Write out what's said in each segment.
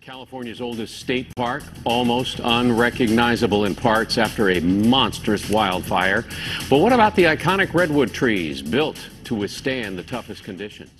California's oldest state park, almost unrecognizable in parts after a monstrous wildfire. But what about the iconic redwood trees built to withstand the toughest conditions?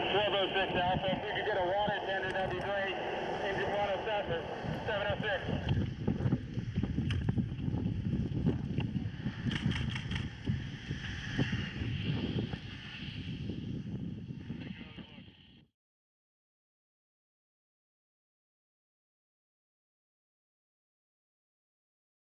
Alpha, if we could get a water tender, that'd be great. Engine 107, 706.